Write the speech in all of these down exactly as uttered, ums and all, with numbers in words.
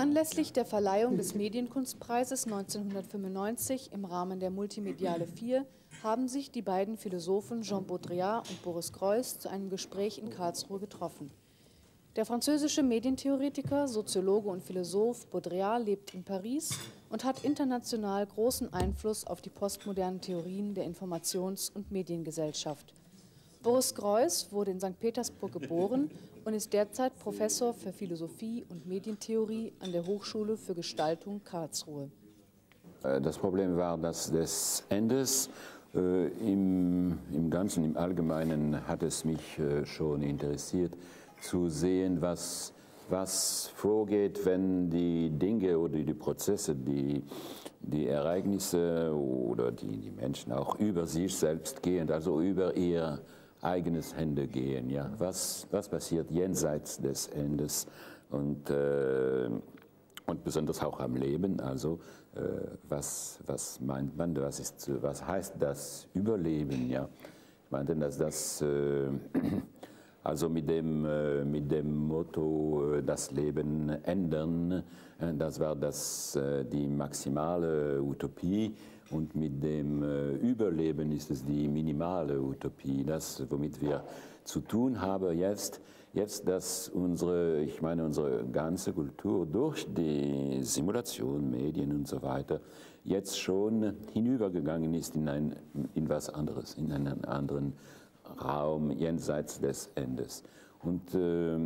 Anlässlich der Verleihung des Medienkunstpreises neunzehnhundertfünfundneunzig im Rahmen der Multimediale vier haben sich die beiden Philosophen Jean Baudrillard und Boris Groys zu einem Gespräch in Karlsruhe getroffen. Der französische Medientheoretiker, Soziologe und Philosoph Baudrillard lebt in Paris und hat international großen Einfluss auf die postmodernen Theorien der Informations- und Mediengesellschaft. Boris Groys wurde in Sankt Petersburg geboren und ist derzeit Professor für Philosophie und Medientheorie an der Hochschule für Gestaltung Karlsruhe. Das Problem war, dass des Endes äh, im, im Ganzen, im Allgemeinen hat es mich äh, schon interessiert, zu sehen, was, was vorgeht, wenn die Dinge oder die Prozesse, die, die Ereignisse oder die, die Menschen auch über sich selbst gehen, also über ihr eigenes Hände gehen. Ja? Was, was passiert jenseits des Endes und, äh, und besonders auch am Leben, also äh, was, was meint man, was, ist, was heißt das Überleben? Ja? Ich meinte, dass das äh, also mit dem, äh, mit dem Motto, äh, das Leben ändern, äh, das war das, äh, die maximale Utopie. Und mit dem äh, Überleben ist es die minimale Utopie, das, womit wir zu tun haben jetzt, jetzt, dass unsere, ich meine, unsere ganze Kultur durch die Simulation, Medien und so weiter jetzt schon hinübergegangen ist in, ein, in was anderes, in einen anderen Raum jenseits des Endes. Und äh,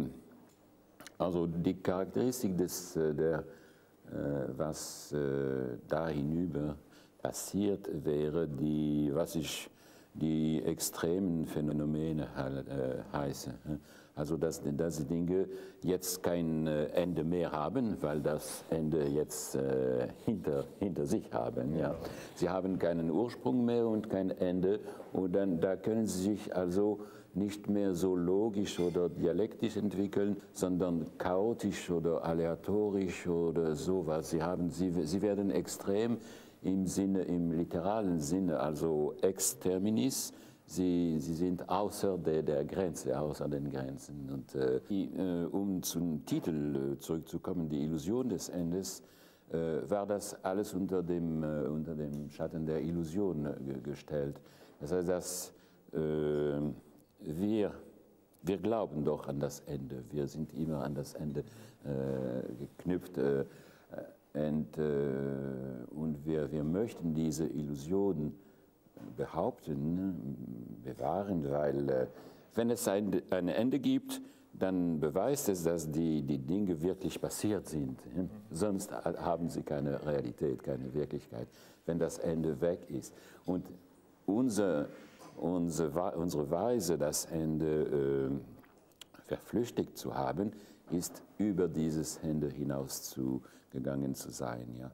also die Charakteristik des, äh, der, äh, was äh, da hinüber passiert, wäre die, was ich die extremen Phänomene äh, heiße. Also dass, dass die Dinge jetzt kein Ende mehr haben, weil das Ende jetzt äh, hinter, hinter sich haben. Ja. Sie haben keinen Ursprung mehr und kein Ende und dann, da können sie sich also nicht mehr so logisch oder dialektisch entwickeln, sondern chaotisch oder aleatorisch oder sowas. Sie, haben, sie, sie werden extrem im Sinne, im literalen Sinne, also exterminis. Sie, sie sind außer der, der Grenze, außer den Grenzen. Und äh, die, äh, um zum Titel äh, zurückzukommen, die Illusion des Endes, äh, war das alles unter dem, äh, unter dem Schatten der Illusion äh, gestellt. Das heißt, dass äh, wir, wir glauben doch an das Ende. Wir sind immer an das Ende äh, geknüpft. Äh, Und, äh, und wir, wir möchten diese Illusion behaupten, bewahren, weil äh, wenn es ein, ein Ende gibt, dann beweist es, dass die, die Dinge wirklich passiert sind. Ja? Sonst haben sie keine Realität, keine Wirklichkeit, wenn das Ende weg ist. Und unser, unsere, unsere Weise, das Ende äh, verflüchtigt zu haben, ist über dieses Ende hinaus zu, gegangen zu sein. Ja.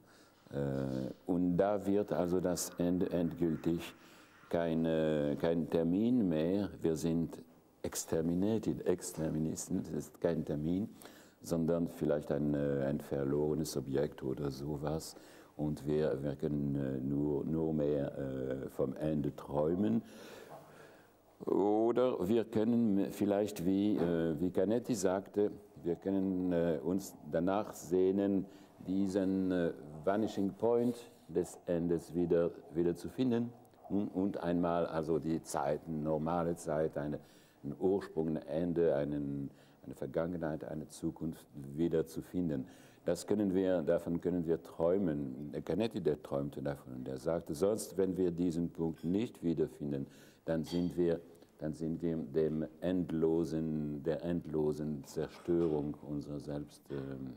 Und da wird also das Ende endgültig keine, kein Termin mehr. Wir sind exterminated, Exterministen, das ist kein Termin, sondern vielleicht ein, ein verlorenes Objekt oder sowas. Und wir, wir können nur, nur mehr vom Ende träumen. Oder wir können vielleicht, wie, wie Canetti sagte, wir können uns danach sehnen, diesen Vanishing Point des Endes wieder, wieder zu finden und einmal also die Zeit, eine normale Zeit, eine, einen Ursprung, ein Ende, einen, eine Vergangenheit, eine Zukunft wieder zu finden. Das können wir, davon können wir träumen. Canetti, der träumte davon, der sagte, sonst, wenn wir diesen Punkt nicht wiederfinden, dann sind wir, dann sind wir dem endlosen, der endlosen Zerstörung unserer selbst ähm,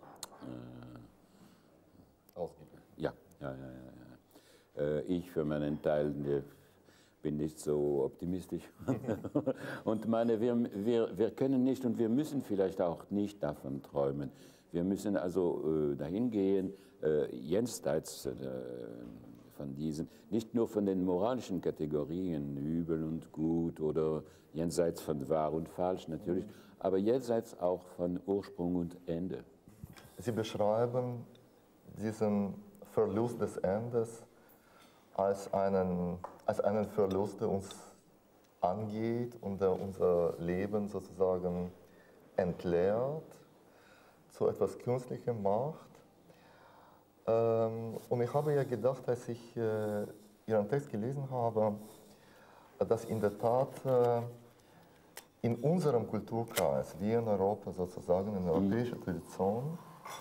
äh, ja, ja, ja, ja, ja. Äh, ich für meinen Teil äh, bin nicht so optimistisch und meine, wir, wir, wir können nicht und wir müssen vielleicht auch nicht davon träumen. Wir müssen also äh, dahin gehen, äh, jenseits äh, von diesen, nicht nur von den moralischen Kategorien, übel und gut oder jenseits von wahr und falsch natürlich, aber jenseits auch von Ursprung und Ende. Sie beschreiben diesen Verlust des Endes als einen, als einen Verlust, der uns angeht und der unser Leben sozusagen entleert. so etwas Künstlichem macht. Ähm, und ich habe ja gedacht, als ich äh, Ihren Text gelesen habe, dass in der Tat äh, in unserem Kulturkreis, wie in Europa sozusagen, in der europäischen Tradition,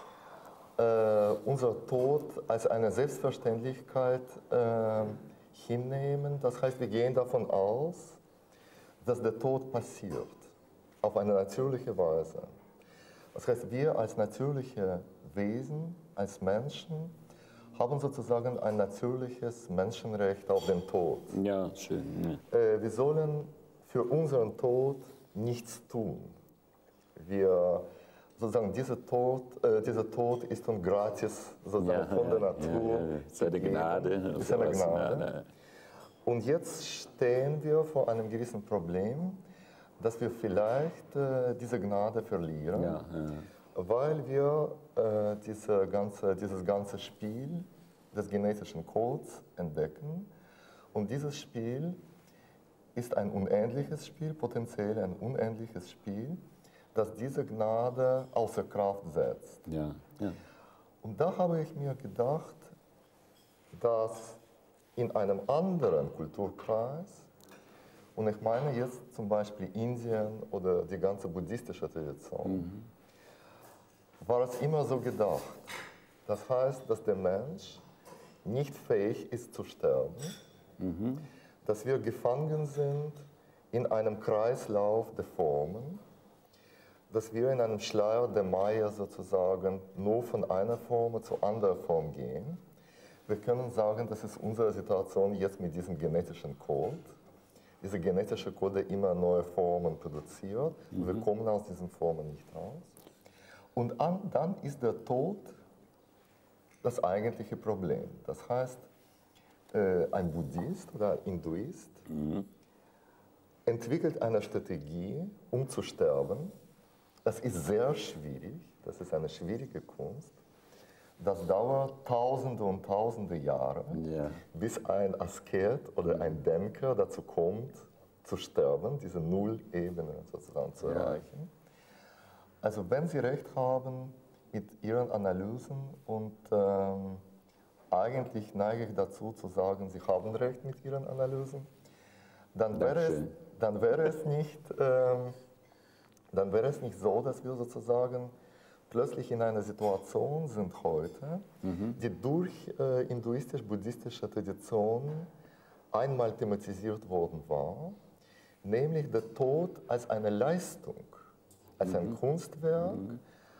äh, unser Tod als eine Selbstverständlichkeit äh, hinnehmen. Das heißt, wir gehen davon aus, dass der Tod passiert, auf eine natürliche Weise. Das heißt, wir als natürliche Wesen, als Menschen, haben sozusagen ein natürliches Menschenrecht auf den Tod. Ja, schön. Ja. Äh, wir sollen für unseren Tod nichts tun. Wir, sozusagen, dieser Tod, äh, dieser Tod ist uns gratis sozusagen Ja, von der ja, Natur. ja, ja. Ist eine Gnade. Ist eine sowas. Gnade. Nein, nein. Und jetzt stehen wir vor einem gewissen Problem, dass wir vielleicht äh, diese Gnade verlieren, Ja, ja. weil wir äh, diese ganze, dieses ganze Spiel des genetischen Codes entdecken. Und dieses Spiel ist ein unendliches Spiel, potenziell ein unendliches Spiel, das diese Gnade außer Kraft setzt. Ja, ja. Und da habe ich mir gedacht, dass in einem anderen Kulturkreis, und ich meine jetzt zum Beispiel Indien oder die ganze buddhistische Tradition, mhm. war es immer so gedacht. Das heißt, dass der Mensch nicht fähig ist zu sterben, mhm. dass wir gefangen sind in einem Kreislauf der Formen, dass wir in einem Schleier der Maya sozusagen nur von einer Form zur anderen Form gehen. Wir können sagen, das ist unsere Situation jetzt mit diesem genetischen Code. Dieser genetische Code immer neue Formen produziert. Mhm. Wir kommen aus diesen Formen nicht raus. Und an, dann ist der Tod das eigentliche Problem. Das heißt, äh, ein Buddhist oder ein Hinduist mhm. entwickelt eine Strategie, um zu sterben. Das ist sehr schwierig, das ist eine schwierige Kunst. Das dauert Tausende und Tausende Jahre, ja. bis ein Asket oder ein Denker dazu kommt, zu sterben, diese Null-Ebene sozusagen zu erreichen. Ja. Also wenn Sie recht haben mit Ihren Analysen und ähm, eigentlich neige ich dazu zu sagen, Sie haben recht mit Ihren Analysen, dann wäre, es, dann wäre, es, nicht, ähm, dann wäre es nicht so, dass wir sozusagen plötzlich in einer Situation sind heute, mhm. die durch äh, hinduistisch-buddhistische Traditionen einmal thematisiert worden war, nämlich der Tod als eine Leistung, als mhm. ein Kunstwerk, mhm.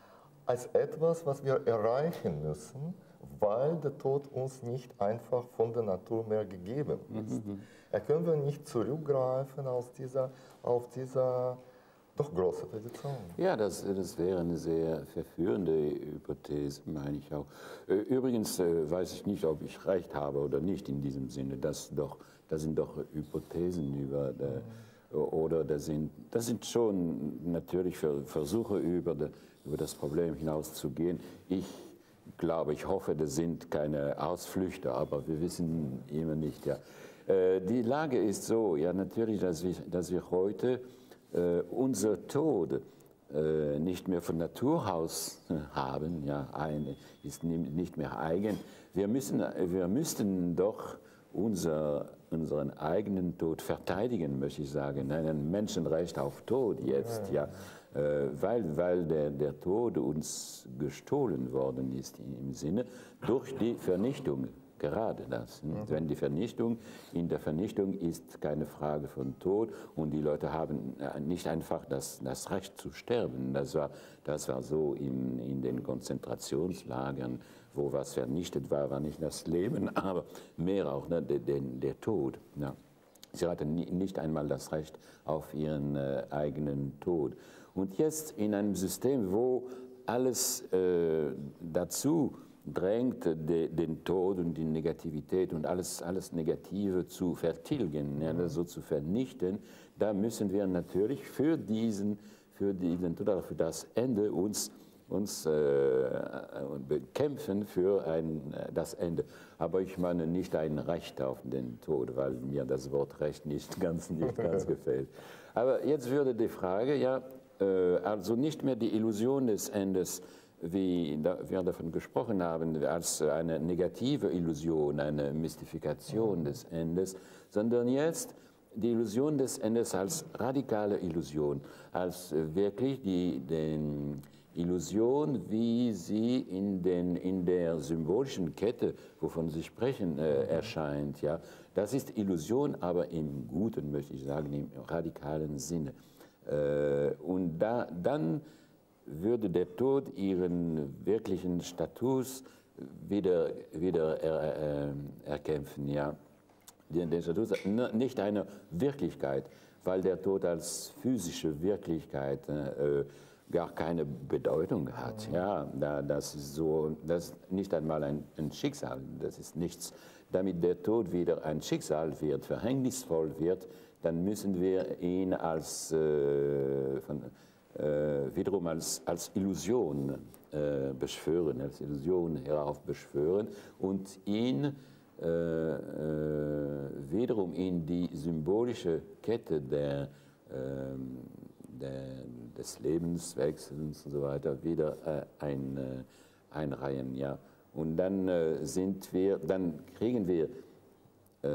als etwas, was wir erreichen müssen, weil der Tod uns nicht einfach von der Natur mehr gegeben ist. Mhm. Da können wir nicht zurückgreifen aus dieser, auf dieser doch große Tradition. Ja, das, das wäre eine sehr verführende Hypothese, meine ich auch. Übrigens äh, weiß ich nicht, ob ich recht habe oder nicht in diesem Sinne. Das, doch, das sind doch Hypothesen über, der, mhm. oder das sind, das sind schon natürlich Versuche, über, de, über das Problem hinauszugehen. Ich glaube, ich hoffe, das sind keine Ausflüchte, aber wir wissen immer nicht. Ja. Äh, die Lage ist so, ja natürlich, dass wir, dass wir heute Uh, unser Tod uh, nicht mehr von Natur aus haben, ja, ein, ist nicht mehr eigen. Wir, müssen, wir müssten doch unser, unseren eigenen Tod verteidigen, möchte ich sagen. Ein Menschenrecht auf Tod jetzt, ja, uh, weil, weil der, der Tod uns gestohlen worden ist im Sinne durch die Vernichtung. Gerade das. Mhm. Wenn die Vernichtung, in der Vernichtung ist keine Frage von Tod und die Leute haben nicht einfach das, das Recht zu sterben. Das war, das war so in, in den Konzentrationslagern, wo was vernichtet war, war nicht das Leben, aber mehr auch ne, der, der, der Tod. Ja. Sie hatten nicht einmal das Recht auf ihren äh, eigenen Tod. Und jetzt in einem System, wo alles äh, dazu drängt, de, den Tod und die Negativität und alles, alles Negative zu vertilgen, ja, so zu vernichten, da müssen wir natürlich für diesen, für diesen oder für das Ende uns, uns äh, bekämpfen für ein, das Ende. Aber ich meine nicht ein Recht auf den Tod, weil mir das Wort Recht nicht ganz, nicht ganz gefällt. Aber jetzt würde die Frage, ja, äh, also nicht mehr die Illusion des Endes wie wir davon gesprochen haben, als eine negative Illusion, eine Mystifikation des Endes, sondern jetzt die Illusion des Endes als radikale Illusion, als wirklich die, den Illusion, wie sie in, den, in der symbolischen Kette, wovon Sie sprechen, äh, erscheint. Ja? Das ist Illusion, aber im guten, möchte ich sagen, im radikalen Sinne. Äh, und da, dann würde der Tod ihren wirklichen Status wieder, wieder er, äh, erkämpfen. Ja? Den, den Status, nicht eine Wirklichkeit, weil der Tod als physische Wirklichkeit äh, gar keine Bedeutung hat. Ja, das ist so, das ist nicht einmal ein, ein Schicksal, das ist nichts. Damit der Tod wieder ein Schicksal wird, verhängnisvoll wird, dann müssen wir ihn als, äh, von, äh, wiederum als, als Illusion äh, beschwören, als Illusion heraufbeschwören und ihn äh, äh, wiederum in die symbolische Kette der, äh, der, des Lebenswechsels und so weiter wieder äh, ein, äh, einreihen. Ja. Und dann äh, sind wir, dann kriegen wir äh,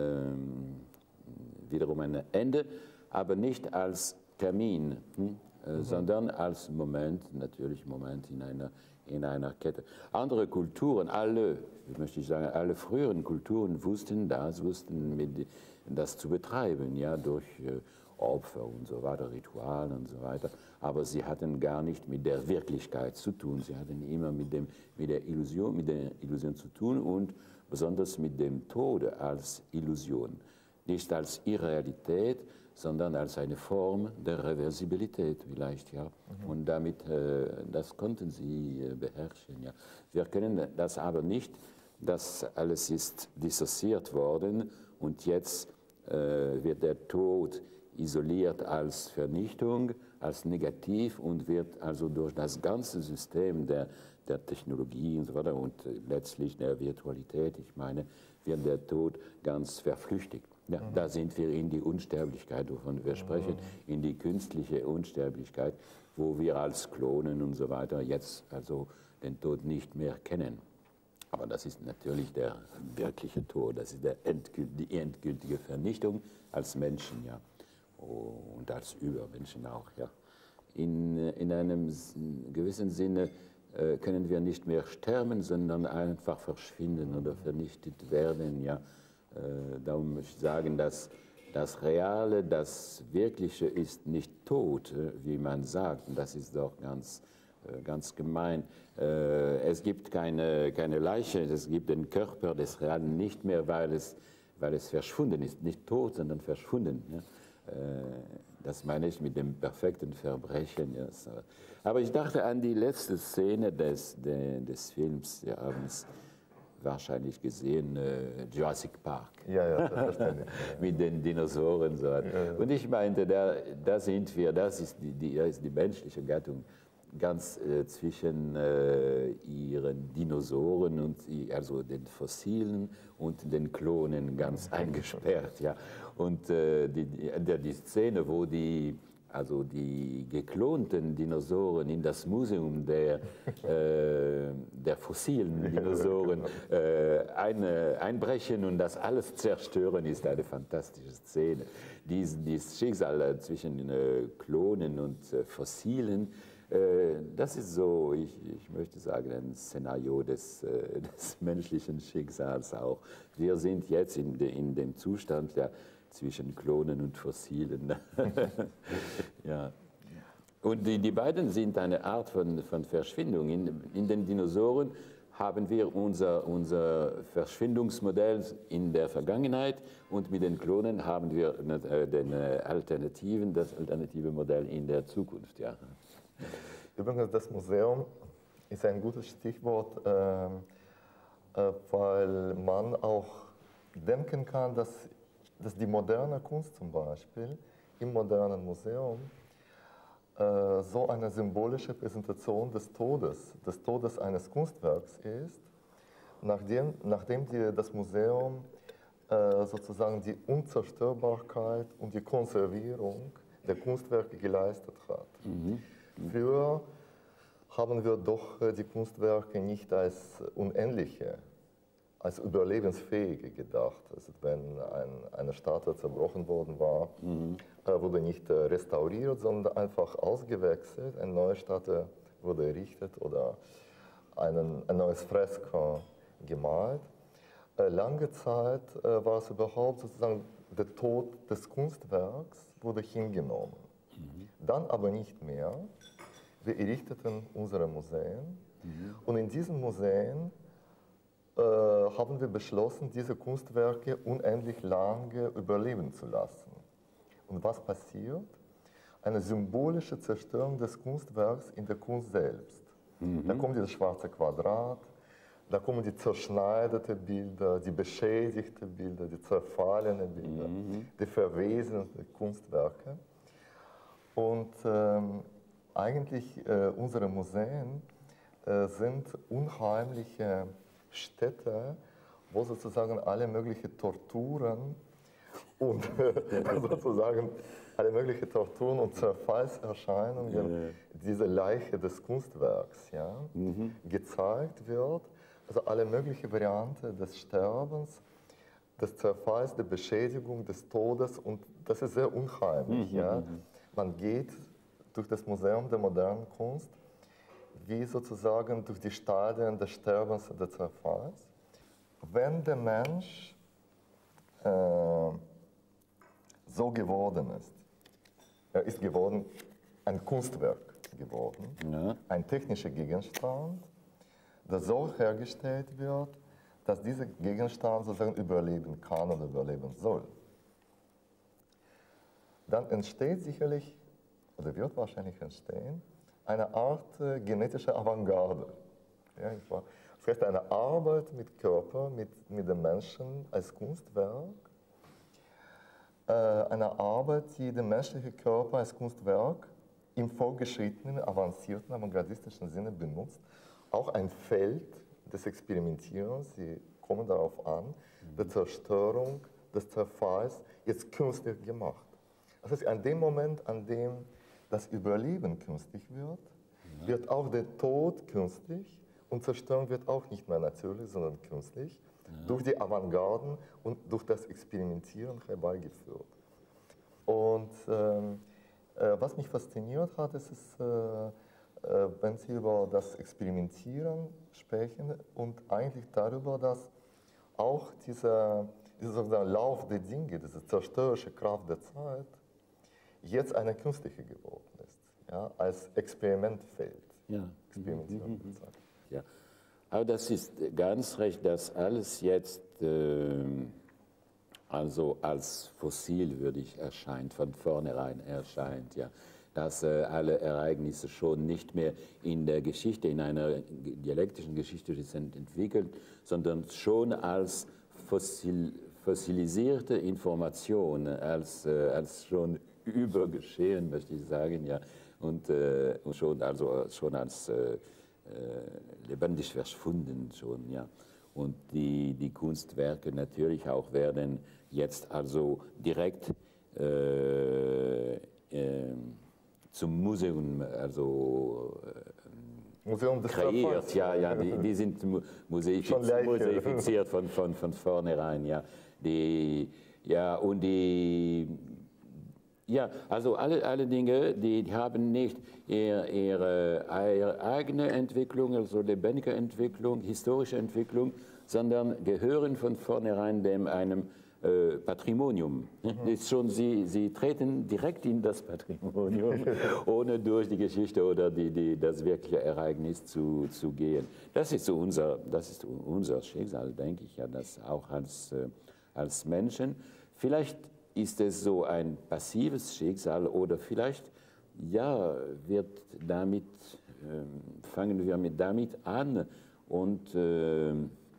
wiederum ein Ende, aber nicht als Termin, hm? äh, mhm. sondern als Moment, natürlich Moment in einer, in einer Kette. Andere Kulturen, alle, möchte ich sagen, alle früheren Kulturen wussten das, wussten mit, das zu betreiben, ja, durch äh, Opfer und so weiter, Rituale und so weiter. Aber sie hatten gar nicht mit der Wirklichkeit zu tun. Sie hatten immer mit, dem, mit, der, Illusion, mit der Illusion zu tun und besonders mit dem Tode als Illusion. Nicht als Irrealität, sondern als eine Form der Reversibilität vielleicht. Ja. Mhm. Und damit, äh, das konnten sie äh, beherrschen. Ja. Wir können das aber nicht, das alles ist dissoziiert worden und jetzt äh, wird der Tod isoliert als Vernichtung, als negativ und wird also durch das ganze System der, der Technologie und so weiter und letztlich der Virtualität, ich meine, wird der Tod ganz verflüchtigt. Ja, mhm. Da sind wir in die Unsterblichkeit, wovon wir sprechen, mhm. in die künstliche Unsterblichkeit, wo wir als Klonen und so weiter jetzt also den Tod nicht mehr kennen. Aber das ist natürlich der wirkliche Tod, das ist der endgült, die endgültige Vernichtung als Menschen, ja. Und als Übermenschen auch. Ja. In, in einem gewissen Sinne äh, können wir nicht mehr sterben, sondern einfach verschwinden oder vernichtet werden. Ja. Äh, darum möchte ich sagen, dass das Reale, das Wirkliche ist nicht tot, äh, wie man sagt. Und das ist doch ganz, äh, ganz gemein. Äh, es gibt keine, keine Leiche, es gibt den Körper des Realen nicht mehr, weil es, weil es verschwunden ist. Nicht tot, sondern verschwunden. Ja. Das meine ich mit dem perfekten Verbrechen. Ja. Aber ich dachte an die letzte Szene des, des Films. Sie haben es wahrscheinlich gesehen, Jurassic Park. Ja, ja, selbstverständlich. Mit den Dinosaurieren. So. Ja, ja. Und ich meinte, da, da sind wir, das ist die, die, das ist die menschliche Gattung, ganz äh, zwischen äh, ihren Dinosauren und also den Fossilen und den Klonen ganz eingesperrt. Ja. Und äh, die, die, die Szene, wo die, also die geklonten Dinosauren in das Museum der, äh, der fossilen Dinosauren äh, eine, einbrechen und das alles zerstören, ist eine fantastische Szene. Dies, dieses Schicksal zwischen äh, Klonen und äh, Fossilen, das ist so, ich, ich möchte sagen, ein Szenario des, des menschlichen Schicksals auch. Wir sind jetzt in, de, in dem Zustand ja, zwischen Klonen und Fossilen. Ja. Und die, die beiden sind eine Art von, von Verschwindung. In, in den Dinosauren haben wir unser, unser Verschwindungsmodell in der Vergangenheit und mit den Klonen haben wir den Alternativen, das alternative Modell in der Zukunft. Ja. Übrigens, das Museum ist ein gutes Stichwort, äh, äh, weil man auch denken kann, dass, dass die moderne Kunst zum Beispiel im modernen Museum äh, so eine symbolische Präsentation des Todes, des Todes eines Kunstwerks ist, nachdem, nachdem die, das Museum äh, sozusagen die Unzerstörbarkeit und die Konservierung der Kunstwerke geleistet hat. Mhm. Für haben wir doch die Kunstwerke nicht als unendliche, als überlebensfähige gedacht. Also wenn ein, eine Statue zerbrochen worden war, mhm. wurde nicht restauriert, sondern einfach ausgewechselt. Eine neue Statue wurde errichtet oder einen, ein neues Fresko gemalt. Lange Zeit war es überhaupt sozusagen, der Tod des Kunstwerks wurde hingenommen. Mhm. Dann aber nicht mehr. Wir errichteten unsere Museen mhm. und in diesen Museen äh, haben wir beschlossen, diese Kunstwerke unendlich lange überleben zu lassen. Und was passiert? Eine symbolische Zerstörung des Kunstwerks in der Kunst selbst. Mhm. Da kommt dieses schwarze Quadrat, da kommen die zerschneideten Bilder, die beschädigten Bilder, die zerfallenen Bilder, mhm. die verwesenden Kunstwerke. Und ähm, eigentlich äh, unsere Museen äh, sind unheimliche Städte, wo sozusagen alle möglichen Torturen und sozusagen alle möglichen Torturen und Zerfallserscheinungen ja. dieser Leiche des Kunstwerks ja, mhm. gezeigt wird. Also alle möglichen Varianten des Sterbens, des Zerfalls, der Beschädigung, des Todes und das ist sehr unheimlich. Mhm. Ja. Man geht durch das Museum der modernen Kunst, wie sozusagen durch die Stadien des Sterbens und des Zerfalls. Wenn der Mensch äh, so geworden ist, er ist geworden ein Kunstwerk geworden, ja. ein technischer Gegenstand, der so hergestellt wird, dass dieser Gegenstand sozusagen überleben kann oder überleben soll. Dann entsteht sicherlich oder wird wahrscheinlich entstehen, eine Art äh, genetische Avantgarde. Ja, das heißt, eine Arbeit mit Körper, mit, mit dem Menschen als Kunstwerk, äh, eine Arbeit, die den menschlichen Körper als Kunstwerk im fortgeschrittenen, avancierten, avantgardistischen Sinne benutzt. Auch ein Feld des Experimentierens, Sie kommen darauf an, mhm. der Zerstörung, des Zerfalls, jetzt künstlich gemacht. Das heißt, an dem Moment, an dem das Überleben künstlich wird, ja. wird auch der Tod künstlich und Zerstörung wird auch nicht mehr natürlich, sondern künstlich, ja. durch die Avantgarden und durch das Experimentieren herbeigeführt. Und ähm, äh, was mich fasziniert hat, ist, ist äh, äh, wenn Sie über das Experimentieren sprechen und eigentlich darüber, dass auch dieser, dieser sozusagen Lauf der Dinge, diese zerstörerische Kraft der Zeit, jetzt eine künstliche geworden ist, ja, als Experimentfeld. Ja. Mhm. Ja. Aber das ist ganz recht, dass alles jetzt äh, also als fossil, würde ich erscheint, von vornherein erscheint, ja. Dass äh, alle Ereignisse schon nicht mehr in der Geschichte, in einer dialektischen Geschichte sind entwickelt, sondern schon als fossil, fossilisierte Information, als, äh, als schon übergeschehen, möchte ich sagen, ja, und, äh, und schon, also, schon als äh, äh, lebendig verschwunden schon, ja. Und die, die Kunstwerke natürlich auch werden jetzt also direkt äh, äh, zum Museum, also äh, Museum des kreiert, ja, ja, die, die sind museifiziert, museifiziert von, von, von vornherein, ja. Die, ja, und die Ja, also alle, alle Dinge, die, die haben nicht ihre, ihre, ihre eigene Entwicklung, also lebendige Entwicklung, historische Entwicklung, sondern gehören von vornherein dem einem äh, Patrimonium. Mhm. Ist schon, sie, sie treten direkt in das Patrimonium, ohne durch die Geschichte oder die, die, das wirkliche Ereignis zu, zu gehen. Das ist so unser, das ist unser Schicksal, denke ich, ja, das auch als, äh, als Menschen. Vielleicht ist es so ein passives Schicksal oder vielleicht, ja, wird damit, äh, fangen wir mit damit an und äh, äh,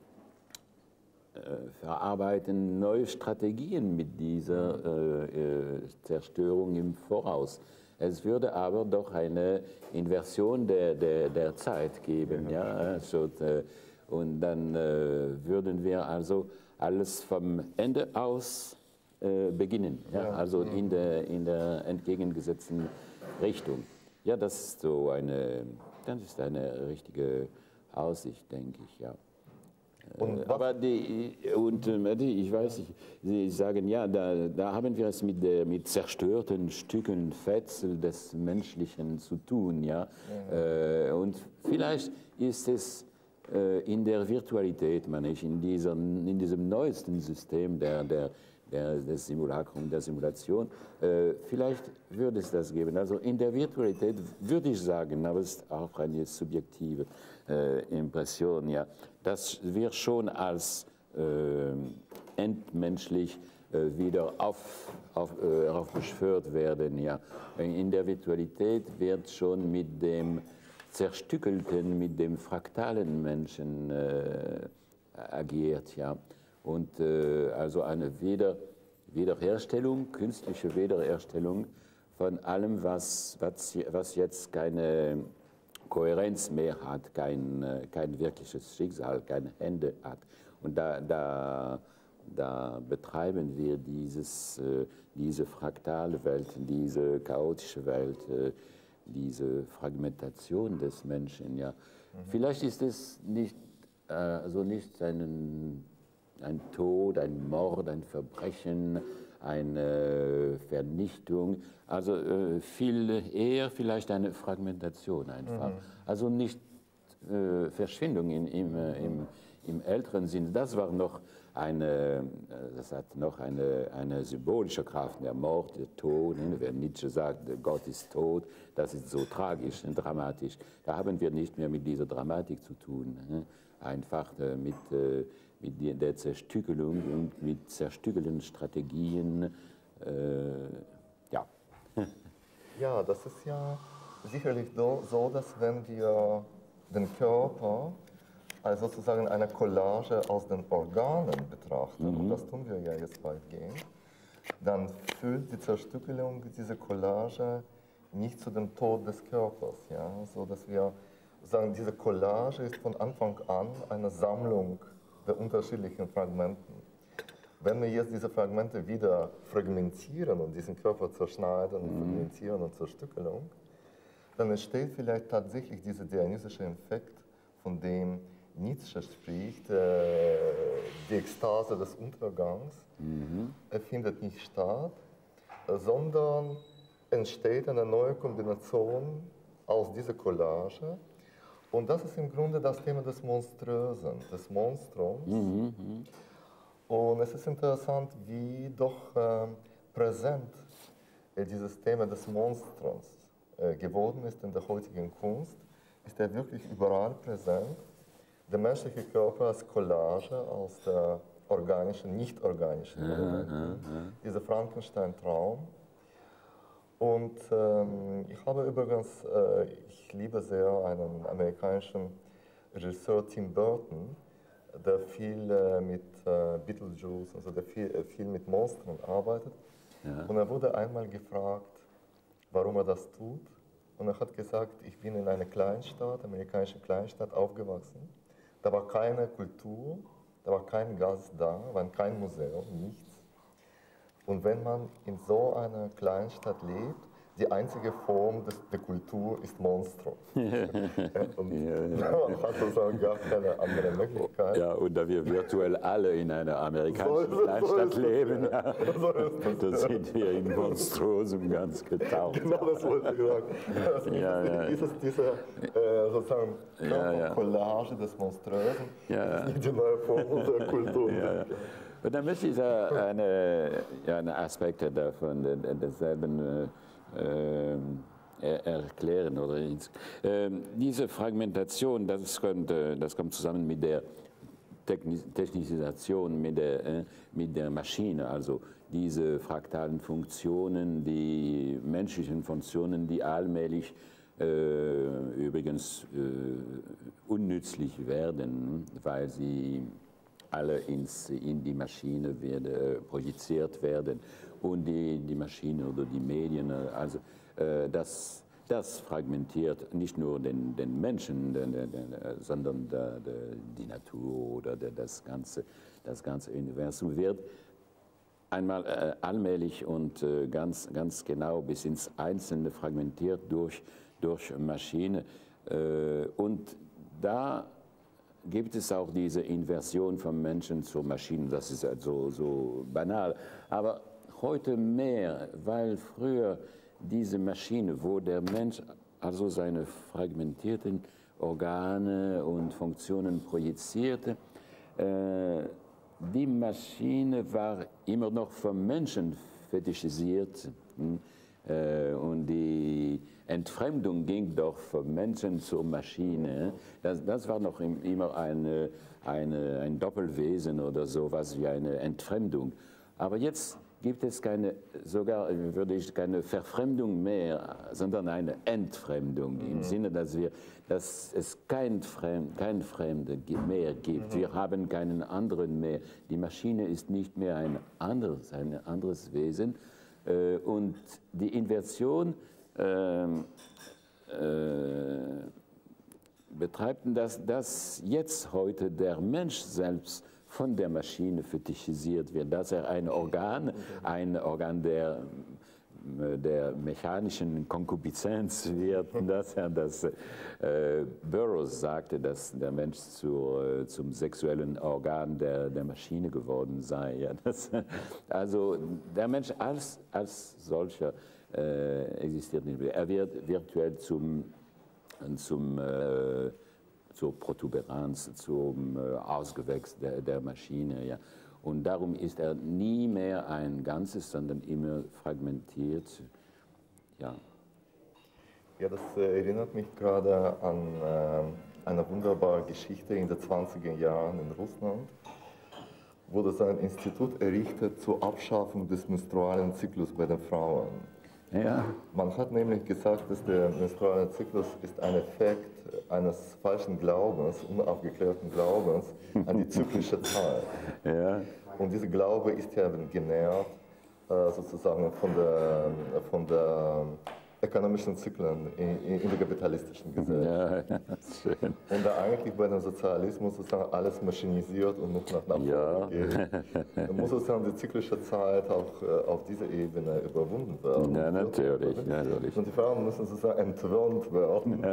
verarbeiten neue Strategien mit dieser äh, äh, Zerstörung im Voraus. Es würde aber doch eine Inversion der, der, der Zeit geben. Ja, also, äh, und dann äh, würden wir also alles vom Ende aus beginnen, ja, also in der, in der entgegengesetzten Richtung. Ja, das ist so eine das ist eine richtige Aussicht, denke ich, ja. Und aber die, und ich weiß nicht, Sie sagen, ja, da, da haben wir es mit, der, mit zerstörten Stücken Fetzel des Menschlichen zu tun, ja. Mhm. Und vielleicht ist es in der Virtualität, meine ich, in, dieser, in diesem neuesten System der, der, der, des Simulacrum, der Simulation, äh, vielleicht würde es das geben. Also in der Virtualität würde ich sagen, aber es ist auch eine subjektive äh, Impression, ja, dass wir schon als äh, entmenschlich äh, wieder auf, auf, äh, aufbeschwört werden. Ja. In der Virtualität wird schon mit dem zerstückelten, mit dem fraktalen Menschen äh, agiert. Ja. Und äh, also eine Wieder, Wiederherstellung, künstliche Wiederherstellung von allem, was, was, was jetzt keine Kohärenz mehr hat, kein, kein wirkliches Schicksal, keine Hände hat. Und da, da, da betreiben wir dieses, diese fraktale Welt, diese chaotische Welt, diese Fragmentation des Menschen. Ja. Mhm. Vielleicht ist es nicht, also nicht einen, ein Tod, ein Mord, ein Verbrechen, eine Vernichtung, also äh, viel eher vielleicht eine Fragmentation einfach. Mhm. Also nicht äh, Verschwindung in, im, äh, im, im älteren Sinn. Das war noch eine, das hat noch eine, eine symbolische Kraft, der Mord, der Tod. Wenn Nietzsche sagt, Gott ist tot, das ist so tragisch und dramatisch. Da haben wir nicht mehr mit dieser Dramatik zu tun. Einfach mit, mit der Zerstückelung und mit zerstückelnden Strategien. Äh, ja. Ja, das ist ja sicherlich so, dass wenn wir den Körper als sozusagen eine Collage aus den Organen betrachten, mhm. und das tun wir ja jetzt weitgehend, dann führt die Zerstückelung dieser Collage nicht zu dem Tod des Körpers, ja, so dass wir sagen, diese Collage ist von Anfang an eine Sammlung der unterschiedlichen Fragmenten. Wenn wir jetzt diese Fragmente wieder fragmentieren und diesen Körper zerschneiden, mhm. fragmentieren und Zerstückelung, dann entsteht vielleicht tatsächlich dieser dionysische Effekt, von dem Nietzsche spricht, äh, die Ekstase des Untergangs, mhm. er findet nicht statt, sondern entsteht eine neue Kombination aus dieser Collage. Und das ist im Grunde das Thema des Monströsen, des Monstrums. Mhm. Und es ist interessant, wie doch äh, präsent äh, dieses Thema des Monstrums äh, geworden ist in der heutigen Kunst. Ist er wirklich überall präsent. Der menschliche Körper als Collage aus der organischen, nicht-organischen Elementen, ja, ja, ja. Dieser Frankenstein-Traum. Und ähm, ich habe übrigens, äh, ich liebe sehr einen amerikanischen Regisseur, Tim Burton, der viel äh, mit äh, Beetlejuice, also der viel, äh, viel mit Monstern arbeitet. Ja. Und er wurde einmal gefragt, warum er das tut. Und er hat gesagt, ich bin in einer Kleinstadt, amerikanische Kleinstadt, aufgewachsen. Da war keine Kultur, da war kein Gast da, war kein Museum, nichts. Und wenn man in so einer Kleinstadt lebt, die einzige Form des, der Kultur ist Monstrum. Ja, und ja, ja. Man hat sozusagen gar keine andere Möglichkeit. Ja, und da wir virtuell alle in einer amerikanischen so Kleinstadt so leben, ja, ja. So da sind wir in Monstrosum ganz getaucht. Genau, das wollte ich sagen. Also ja, ja. Dieses, diese äh, sozusagen ja, ja. Collage des Monströsen, ja, das ist nicht die neue Form unserer Kultur. Ja, ja. Und dann möchte ich da eine, ja, eine Aspekte davon, derselben äh, erklären. Oder äh, diese Fragmentation, das kommt, das kommt zusammen mit der Technisation, mit der, äh, mit der Maschine. Also diese fraktalen Funktionen, die menschlichen Funktionen, die allmählich äh, übrigens äh, unnützlich werden, weil sie alle ins, in die Maschine werden, äh, projiziert werden und die, die Maschine oder die Medien, also äh, das, das fragmentiert nicht nur den, den Menschen, den, den, den, sondern der, der, die Natur oder der, das, ganze, das ganze Universum wird einmal äh, allmählich und äh, ganz, ganz genau bis ins Einzelne fragmentiert durch, durch Maschine. Äh, und da gibt es auch diese Inversion vom Menschen zur Maschine. Das ist halt so, so banal. Aber heute mehr, weil früher diese Maschine, wo der Mensch also seine fragmentierten Organe und Funktionen projizierte, äh, die Maschine war immer noch vom Menschen fetischisiert. Hm? Äh, und die Entfremdung ging doch vom Menschen zur Maschine. Das, das war noch im, immer eine, eine, ein Doppelwesen oder sowas wie eine Entfremdung. Aber jetzt gibt es keine, sogar würde ich keine Verfremdung mehr, sondern eine Entfremdung, mhm. im Sinne, dass, wir, dass es kein, Fremd, kein Fremde mehr gibt. Mhm. Wir haben keinen anderen mehr. Die Maschine ist nicht mehr ein anderes, ein anderes Wesen. Und die Inversion äh, äh, betreibt, dass, dass jetzt heute der Mensch selbst von der Maschine fetischisiert wird, dass er ein Organ, ein Organ der, der mechanischen Konkupiszenz wird, dass er das, äh, Burroughs sagte, dass der Mensch zur, zum sexuellen Organ der, der Maschine geworden sei. Ja, das, also der Mensch als, als solcher äh, existiert nicht mehr. Er wird virtuell zum, zum äh, zur Protuberanz, zum äh, Ausgewächs der, der Maschine. Ja. Und darum ist er nie mehr ein Ganzes, sondern immer fragmentiert. Ja, ja das äh, erinnert mich gerade an äh, eine wunderbare Geschichte in den zwanziger Jahren in Russland. Wurde so ein Institut errichtet zur Abschaffung des menstrualen Zyklus bei den Frauen. Ja. Man hat nämlich gesagt, dass der menstruale Zyklus ist ein Effekt eines falschen Glaubens, unaufgeklärten Glaubens an die zyklische Zeit. Ja. Und dieser Glaube ist ja genährt äh, sozusagen von der, von der ökonomischen Zyklen in, in der kapitalistischen Gesellschaft. Ja, schön. Und da eigentlich bei dem Sozialismus sozusagen alles maschinisiert und noch nach, nach vorne ja. geht, dann muss sozusagen die zyklische Zeit auch äh, auf dieser Ebene überwunden werden. Ja, natürlich, natürlich. Und die Frauen müssen sozusagen entwöhnt werden,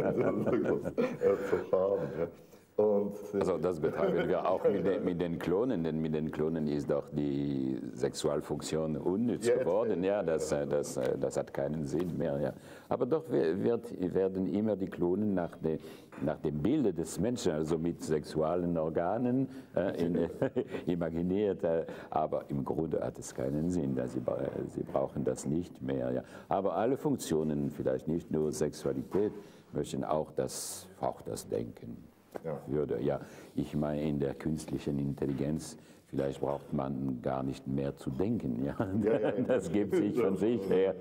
äh, zu haben. Ja. Und, äh, also das betreiben wir auch mit den, mit den Klonen, denn mit den Klonen ist doch die Sexualfunktion unnütz ja, geworden. Ja, das, das, das hat keinen Sinn mehr. Ja. Aber doch wird, werden immer die Klonen nach, de, nach dem Bilde des Menschen, also mit sexuellen Organen, äh, in, imaginiert. Äh, aber im Grunde hat es keinen Sinn. Da sie, sie brauchen das nicht mehr. Ja. Aber alle Funktionen, vielleicht nicht nur Sexualität, möchten auch das, auch das Denken. Ja. Würde. Ja, ich meine, in der künstlichen Intelligenz, vielleicht braucht man gar nicht mehr zu denken. Ja? Ja, ja, ja. Das gibt sich von sich her.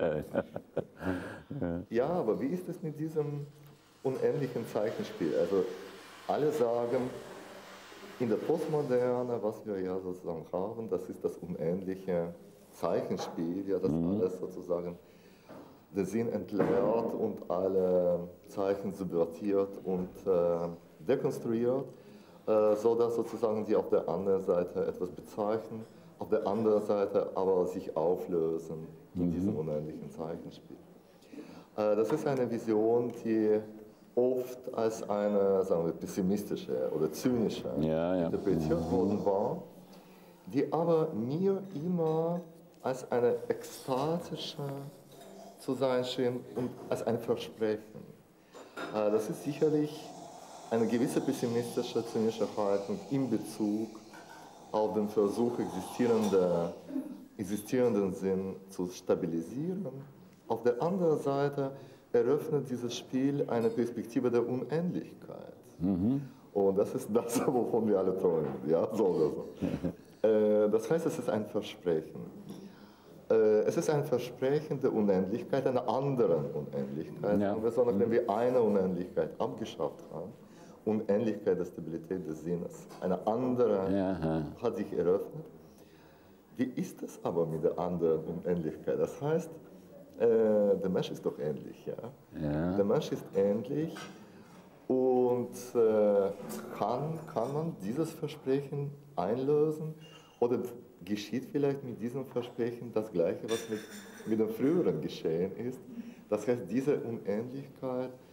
Ja, aber wie ist es mit diesem unendlichen Zeichenspiel? Also alle sagen, in der Postmoderne, was wir ja sozusagen haben, das ist das unendliche Zeichenspiel, ja, das mhm. alles sozusagen den Sinn entleert und alle Zeichen subvertiert und äh, dekonstruiert, äh, sodass sozusagen die auf der anderen Seite etwas bezeichnen, auf der anderen Seite aber sich auflösen in mhm. diesem unendlichen Zeichenspiel. Äh, das ist eine Vision, die oft als eine, sagen wir, pessimistische oder zynische ja, ja. interpretiert mhm. worden war, die aber mir immer als eine ekstatische zu sein schien und als ein Versprechen. Äh, das ist sicherlich eine gewisse pessimistische, zynische Haltung in Bezug auf den Versuch, existierende, existierenden Sinn zu stabilisieren. Auf der anderen Seite eröffnet dieses Spiel eine Perspektive der Unendlichkeit. Mhm. Und das ist das, wovon wir alle träumen. Ja, so oder so. äh, das heißt, es ist ein Versprechen. Äh, es ist ein Versprechen der Unendlichkeit, einer anderen Unendlichkeit. Ja. Und so, nachdem wir eine Unendlichkeit abgeschafft haben, Unendlichkeit der Stabilität des Sinnes. Eine andere ja. hat sich eröffnet. Wie ist es aber mit der anderen Unendlichkeit? Das heißt, äh, der Mensch ist doch endlich. Ja? Ja. Der Mensch ist endlich und äh, kann, kann man dieses Versprechen einlösen? Oder geschieht vielleicht mit diesem Versprechen das Gleiche, was mit, mit dem früheren geschehen ist? Das heißt, diese Unendlichkeit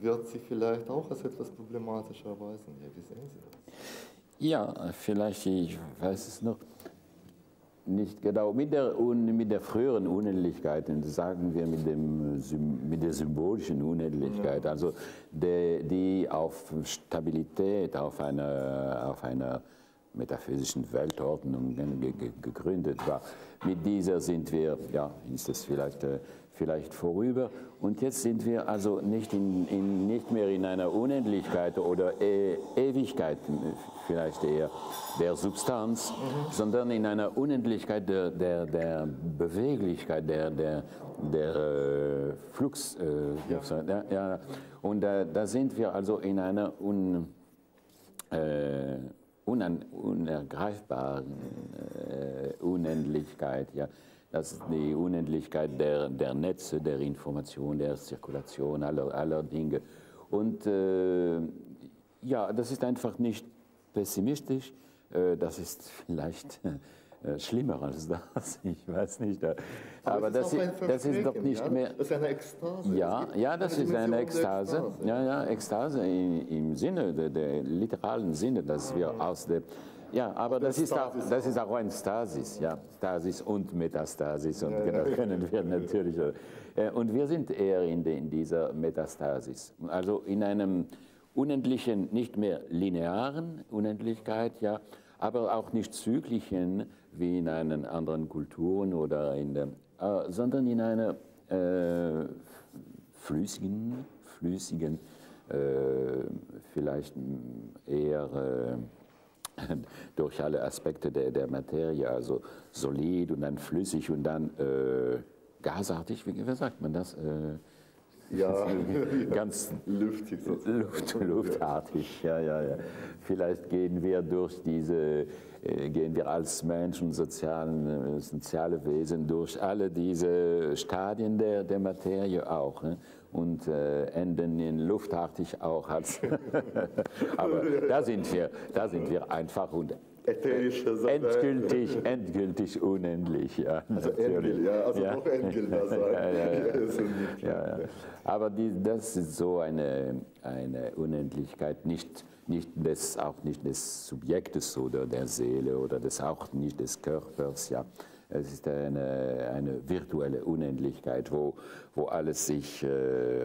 wird sich vielleicht auch als etwas problematisch erweisen. Ja, wie sehen Sie das? Ja, vielleicht, ich weiß es noch nicht genau, mit der, mit der früheren Unendlichkeit, sagen wir mit, dem, mit der symbolischen Unendlichkeit, also die, die auf Stabilität, auf einer, auf einer metaphysischen Weltordnung gegründet war. Mit dieser sind wir, ja, ist es vielleicht, vielleicht vorüber. Und jetzt sind wir also nicht, in, in, nicht mehr in einer Unendlichkeit oder e Ewigkeit, vielleicht eher der Substanz, mhm. sondern in einer Unendlichkeit der, der, der Beweglichkeit, der, der, der äh, Flux. Äh, ja. Ja, ja. Und äh, da sind wir also in einer un, äh, unan, unergreifbaren äh, Unendlichkeit. Ja. Das ist die Unendlichkeit der, der Netze, der Information, der Zirkulation, aller, aller Dinge. Und äh, ja, das ist einfach nicht pessimistisch, äh, das ist vielleicht äh, schlimmer als das, ich weiß nicht. Aber, Aber das, ist, das ist doch nicht ja? mehr... Das ist eine Ekstase. Ja, ja, das ist eine Ekstase. Ekstase. Ja, ja, Ekstase im, im Sinne, der, der literalen Sinne, dass wir aus der... Ja, aber das ist, auch, das ist auch ein Stasis, ja, Stasis und Metastasis, und ja, das können wir natürlich. Und wir sind eher in, de, in dieser Metastasis, also in einem unendlichen, nicht mehr linearen Unendlichkeit, ja, aber auch nicht zyklischen wie in einen anderen Kulturen oder in der, äh, sondern in einer äh, flüssigen, flüssigen, äh, vielleicht eher äh, durch alle Aspekte der, der Materie, also solid und dann flüssig und dann äh, gasartig, wie, wie sagt man das? Äh, ja, ganz luftig, Luft, luftartig, ja, ja, ja. Vielleicht gehen wir durch diese, äh, gehen wir als Menschen, sozialen, äh, soziale Wesen durch alle diese Stadien der, der Materie auch. Ne? Und äh, enden in luftartig auch als. Aber da sind wir, da sind wir einfach und endgültig, endgültig unendlich. Ja, also endgültig, ja, also ja. noch endgültiger sein. Ja, ja, ja. Ja, ja. Aber die, das ist so eine, eine Unendlichkeit, nicht, nicht des, auch nicht des Subjektes oder der Seele oder des, auch nicht des Körpers. Ja. Es ist eine, eine virtuelle Unendlichkeit, wo, wo alles sich äh,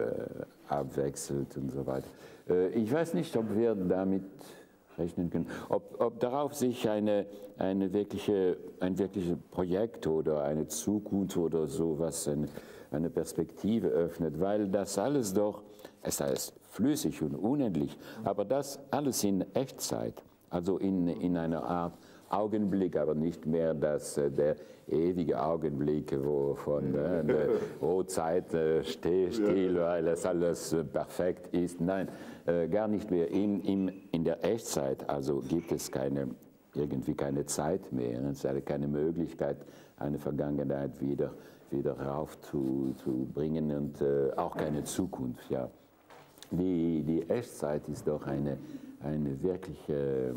abwechselt und so weiter. Äh, ich weiß nicht, ob wir damit rechnen können, ob, ob darauf sich eine, eine wirkliche, ein wirkliches Projekt oder eine Zukunft oder sowas, eine, eine Perspektive öffnet, weil das alles doch, es heißt flüssig und unendlich, aber das alles in Echtzeit, also in, in einer Art Augenblick, aber nicht mehr das, äh, der ewige Augenblick, wo von äh, der Rotzeit äh, steh still, weil es alles äh, perfekt ist. Nein, äh, gar nicht mehr. In, in, in der Echtzeit also gibt es keine, irgendwie keine Zeit mehr. Es ist keine Möglichkeit, eine Vergangenheit wieder, wieder raufzubringen und äh, auch keine Zukunft. Ja. Die, die Echtzeit ist doch eine, eine wirkliche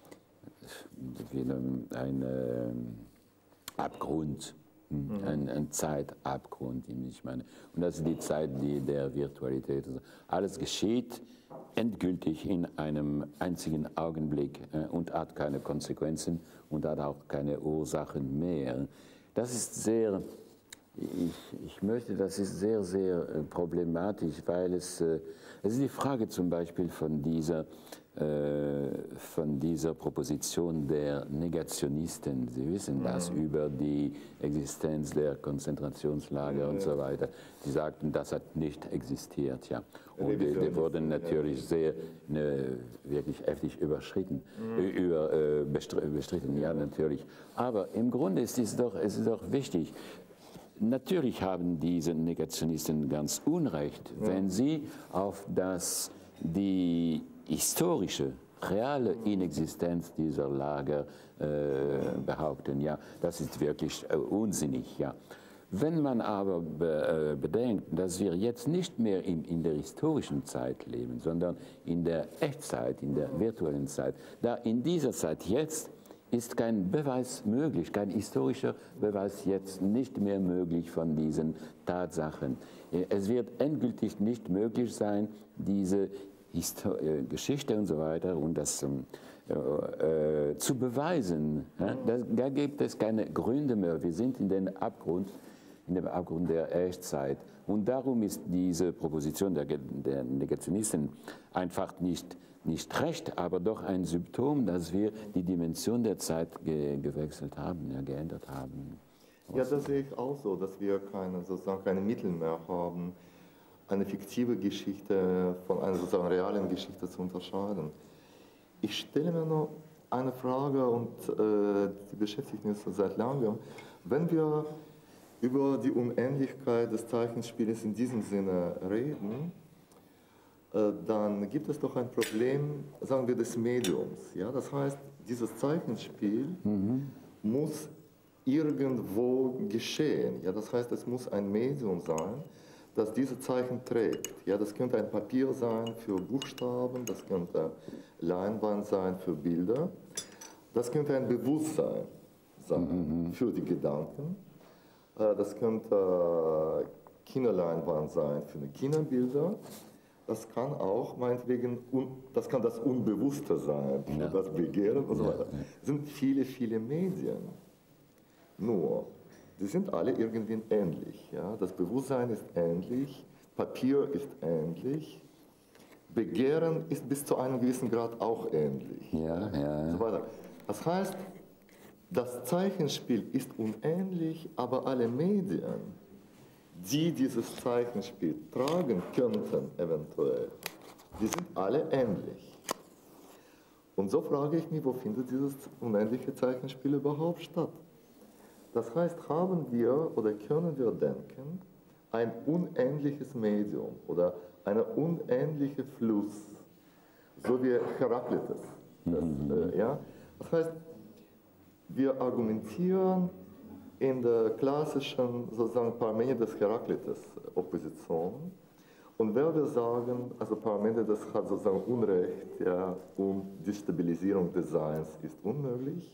ein äh, Abgrund, mhm. ein, ein Zeitabgrund, ich meine. Und das ist die Zeit die, der Virtualität. Alles geschieht endgültig in einem einzigen Augenblick äh, und hat keine Konsequenzen und hat auch keine Ursachen mehr. Das ist sehr, ich, ich möchte, das ist sehr, sehr äh, problematisch, weil es, äh, es ist die Frage zum Beispiel von dieser von dieser Proposition der Negationisten. Sie wissen das mhm. über die Existenz der Konzentrationslager ja, und so weiter. Sie sagten, das hat nicht existiert. Ja. Und die, die wurden natürlich sehr, ne, wirklich heftig überschritten, mhm. über, äh, bestritten, ja natürlich. Aber im Grunde ist es doch, es ist doch wichtig, natürlich haben diese Negationisten ganz Unrecht, ja. wenn sie auf das, die historische, reale Inexistenz dieser Lager äh, behaupten. Ja, das ist wirklich äh, unsinnig. Ja. Wenn man aber be, äh, bedenkt, dass wir jetzt nicht mehr in, in der historischen Zeit leben, sondern in der Echtzeit, in der virtuellen Zeit, da in dieser Zeit jetzt ist kein Beweis möglich, kein historischer Beweis jetzt nicht mehr möglich von diesen Tatsachen. es wird endgültig nicht möglich sein, diese Histo äh, Geschichte und so weiter und das ähm, äh, zu beweisen. Ja? Da, da gibt es keine Gründe mehr. Wir sind in den Abgrund, in dem Abgrund der Echtzeit. Und darum ist diese Proposition der, der Negationisten einfach nicht, nicht recht, aber doch ein Symptom, dass wir die Dimension der Zeit ge gewechselt haben, ja, geändert haben. Ja, das sehe ich auch so, dass wir keine, sozusagen keine Mittel mehr haben, eine fiktive Geschichte von einer sozusagen realen Geschichte zu unterscheiden. Ich stelle mir noch eine Frage und äh, die beschäftigt mich seit langem. Wenn wir über die Unendlichkeit des Zeichenspiels in diesem Sinne reden, äh, dann gibt es doch ein Problem, sagen wir, des Mediums. Ja? Das heißt, dieses Zeichenspiel mhm. muss irgendwo geschehen. Ja? Das heißt, es muss ein Medium sein, das diese Zeichen trägt. Ja? Das könnte ein Papier sein für Buchstaben, das könnte Leinwand sein für Bilder, das könnte ein Bewusstsein sein mhm. für die Gedanken. Das könnte Kinoleinwand sein für die Kinderbilder. Das kann auch meinetwegen, das kann das Unbewusste sein für ja. das Begehren und so weiter. Es sind viele, viele Medien. Nur, die sind alle irgendwie ähnlich. Ja? Das Bewusstsein ist ähnlich, Papier ist ähnlich, Begehren ist bis zu einem gewissen Grad auch ähnlich. Ja, ja. Und so weiter. Das heißt, das Zeichenspiel ist unähnlich, aber alle Medien, die dieses Zeichenspiel tragen könnten, eventuell, die sind alle ähnlich. Und so frage ich mich, wo findet dieses unendliche Zeichenspiel überhaupt statt? Das heißt, haben wir oder können wir denken, ein unendliches Medium oder eine unendliche Fluss, so wie Heraklitus. Das, mhm. äh, ja? Das heißt, wir argumentieren in der klassischen, sozusagen, Parmenides-Heraklitus-Opposition. Und wenn wir sagen, also Parmenides hat sozusagen Unrecht, ja, und die Stabilisierung des Seins ist unmöglich,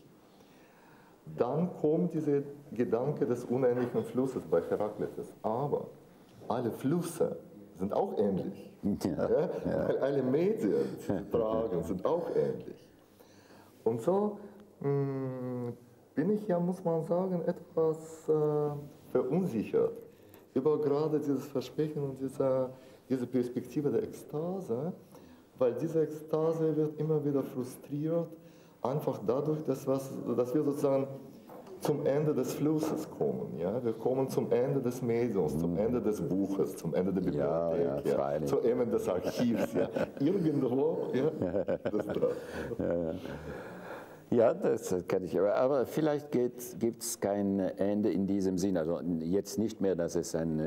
dann kommt dieser Gedanke des unendlichen Flusses bei Heraklitus. Aber alle Flüsse sind auch ähnlich. Ja, ja. Ja. Weil alle Medien, die sie tragen, sind auch ähnlich. Und so bin ich ja, muss man sagen, etwas äh, verunsichert über gerade dieses Versprechen und diese, diese Perspektive der Ekstase, weil diese Ekstase wird immer wieder frustriert, einfach dadurch, dass, was, dass wir sozusagen zum Ende des Flusses kommen. Ja? Wir kommen zum Ende des Mediums, zum Ende des Buches, zum Ende der Bibliothek, ja, ja, zum Ende des Archivs. Ja? Irgendwo, ja, das da. Ja. Ja, das kann ich, aber vielleicht gibt es kein Ende in diesem Sinn. Also jetzt nicht mehr, dass es eine,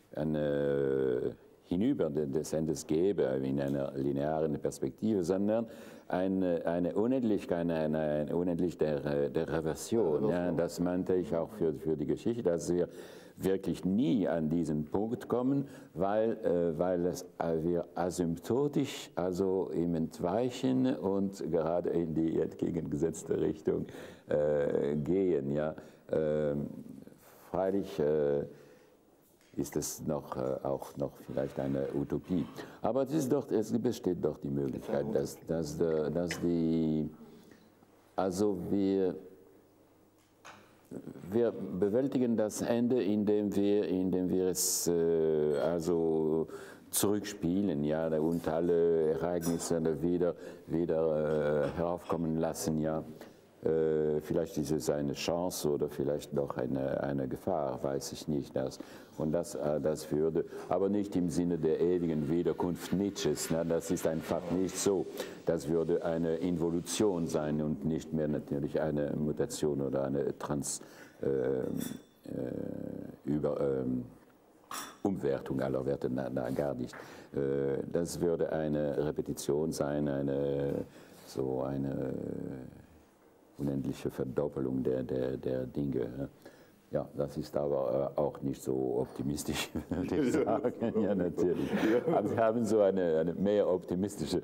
eine hinüber des Endes gäbe in einer linearen Perspektive, sondern eine, eine Unendlichkeit, eine, eine Unendlich der, der Reversion. Ja, das meinte ich auch für, für die Geschichte, dass wir wirklich nie an diesen Punkt kommen, weil, äh, weil es, äh, wir asymptotisch, also im Entweichen und gerade in die entgegengesetzte Richtung äh, gehen. Ja. Ähm, freilich äh, ist es noch, äh, auch noch vielleicht eine Utopie. Aber es, ist doch, es besteht doch die Möglichkeit, dass, dass, dass die, also wir, wir bewältigen das Ende, indem wir, indem wir es äh, also zurückspielen, ja, und alle Ereignisse wieder, wieder äh, heraufkommen lassen, ja. Äh, vielleicht ist es eine Chance oder vielleicht doch eine, eine Gefahr, weiß ich nicht. Das. Und das, äh, das würde, aber nicht im Sinne der ewigen Wiederkunft Nietzsches, ne? Das ist einfach nicht so. Das würde eine Involution sein und nicht mehr natürlich eine Mutation oder eine Trans, äh, äh, über, äh, Umwertung aller Werte, na, na, gar nicht. Äh, das würde eine Repetition sein, eine, so eine unendliche Verdoppelung der, der, der Dinge. Ja, das ist aber auch nicht so optimistisch, würde ich sagen. Ja, natürlich. Aber Sie haben so eine, eine mehr optimistische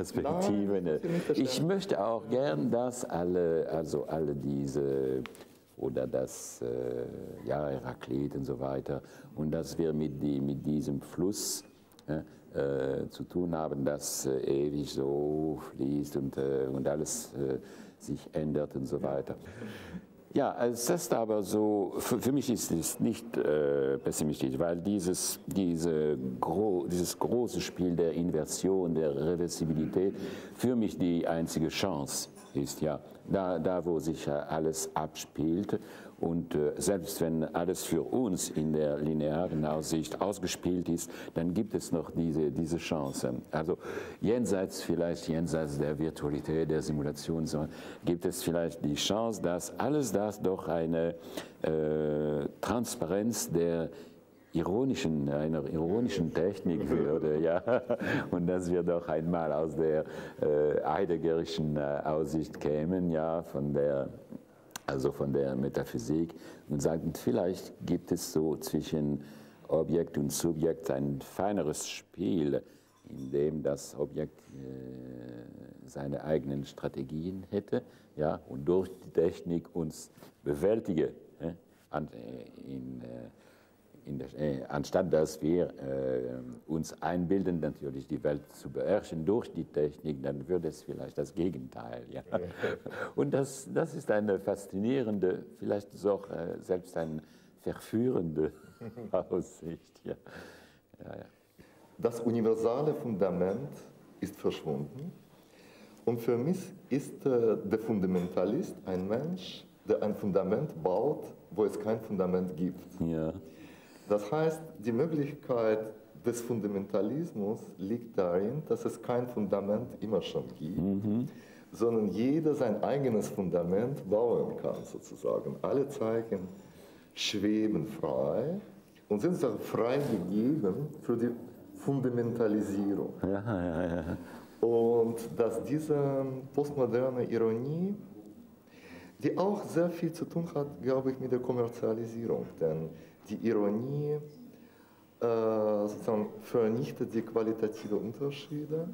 Perspektive. Ich möchte auch gern, dass alle, also alle diese oder das äh, ja, Heraklit und so weiter. Und dass wir mit, die, mit diesem Fluss äh, äh, zu tun haben, das äh, ewig so fließt und, äh, und alles äh, sich ändert und so weiter. Ja, es ist aber so, für, für mich ist es nicht äh, pessimistisch, weil dieses, diese gro dieses große Spiel der Inversion, der Reversibilität für mich die einzige Chance ist, ja, da, da wo sich alles abspielt. Und äh, selbst wenn alles für uns in der linearen Aussicht ausgespielt ist, dann gibt es noch diese, diese Chance. Also jenseits, vielleicht jenseits der Virtualität, der Simulation, so, gibt es vielleicht die Chance, dass alles das doch eine äh, Transparenz der ironischen, einer ironischen Technik würde, ja, und dass wir doch einmal aus der äh, heideggerischen äh, Aussicht kämen, ja, von der also von der Metaphysik, und sagen, vielleicht gibt es so zwischen Objekt und Subjekt ein feineres Spiel, in dem das Objekt äh, seine eigenen Strategien hätte, ja, und durch die Technik uns bewältige, äh, an, äh, in, äh, in der, äh, anstatt dass wir äh, uns einbilden, natürlich die Welt zu beherrschen durch die Technik, dann würde es vielleicht das Gegenteil. Ja. Und das, das ist eine faszinierende, vielleicht auch äh, selbst eine verführende Aussicht. Ja. Ja, ja. Das universale Fundament ist verschwunden. Und für mich ist äh, der Fundamentalist ein Mensch, der ein Fundament baut, wo es kein Fundament gibt. Ja. Das heißt, die Möglichkeit des Fundamentalismus liegt darin, dass es kein Fundament immer schon gibt, mhm. sondern jeder sein eigenes Fundament bauen kann, sozusagen. Alle Zeichen schweben frei und sind auch frei gegeben für die Fundamentalisierung. Ja, ja, ja. Und dass diese postmoderne Ironie, die auch sehr viel zu tun hat, glaube ich, mit der Kommerzialisierung, denn die Ironie äh, sozusagen vernichtet die qualitative Unterschiede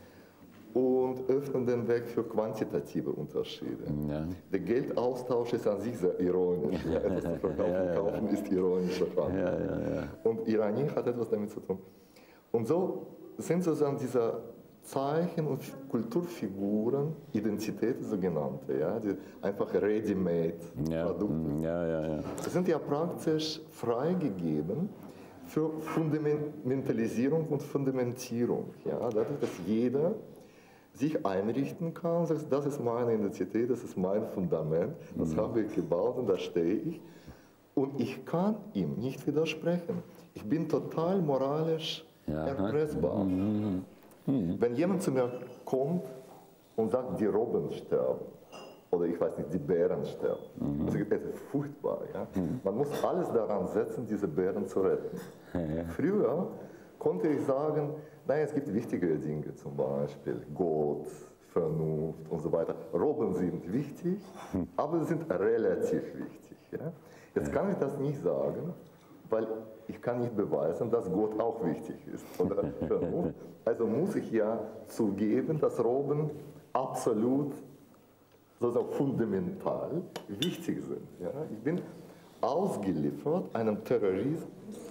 und öffnet den Weg für quantitative Unterschiede. Ja. Der Geldaustausch ist an sich sehr ironisch. Ja, etwas zu verkaufen, ja, ja, kaufen ja. ist ironischer Handel. Ja, ja, ja. Und Ironie hat etwas damit zu tun. Und so sind sozusagen diese Zeichen und Kulturfiguren, Identitäten sogenannte, ja, die einfach ready-made-Produkte, ja, ja, ja. sind ja praktisch freigegeben für Fundamentalisierung und Fundamentierung. Ja, dadurch, dass jeder sich einrichten kann und sagt, das ist meine Identität, das ist mein Fundament, das mhm. habe ich gebaut und da stehe ich. Und ich kann ihm nicht widersprechen. Ich bin total moralisch ja. erpressbar. Mhm. Wenn jemand zu mir kommt und sagt, die Robben sterben, oder ich weiß nicht, die Bären sterben, mhm. das ist furchtbar. Ja? Mhm. Man muss alles daran setzen, diese Bären zu retten. Ja. Früher konnte ich sagen, nein, es gibt wichtigere Dinge, zum Beispiel Gott, Vernunft und so weiter. Robben sind wichtig, mhm. aber sie sind relativ wichtig. Ja? Jetzt kann ich das nicht sagen, weil ich kann nicht beweisen, dass Gott auch wichtig ist. Oder Vernunft. Also muss ich ja zugeben, dass Robben absolut, sozusagen fundamental wichtig sind. Ja? Ich bin ausgeliefert einem Terrorismus